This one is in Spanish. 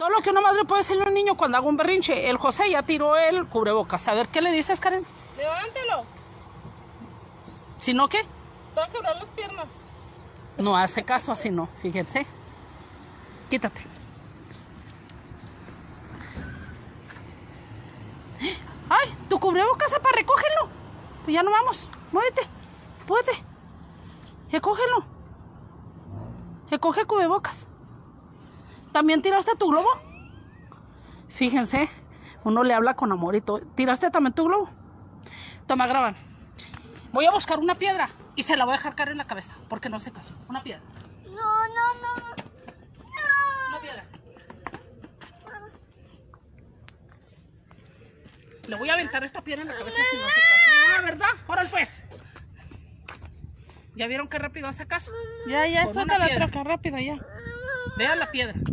Todo lo que una madre puede decirle a un niño cuando haga un berrinche. El José ya tiró el cubrebocas. A ver, ¿qué le dices, Karen? Levántelo. ¿Si no qué? Te va a quebrar las piernas. No hace caso, así no. Fíjense. Quítate. ¡Ay! Tu cubrebocas, para recógelo. Pues ya no vamos. Muévete. Muévete. Recógelo. Recoge el cubrebocas. ¿También tiraste tu globo? Fíjense, uno le habla con amor y todo. ¿Tiraste también tu globo? Toma, graban. Voy a buscar una piedra y se la voy a dejar caer en la cabeza, porque no hace caso. Una piedra. No. Una piedra. Le voy a aventar esta piedra en la cabeza si no hace caso. Ah, ¿verdad? Órale pues. ¿Ya vieron qué rápido hace caso? Ya, Con suelta una la piedra. troca, rápido, ya. Vean la piedra.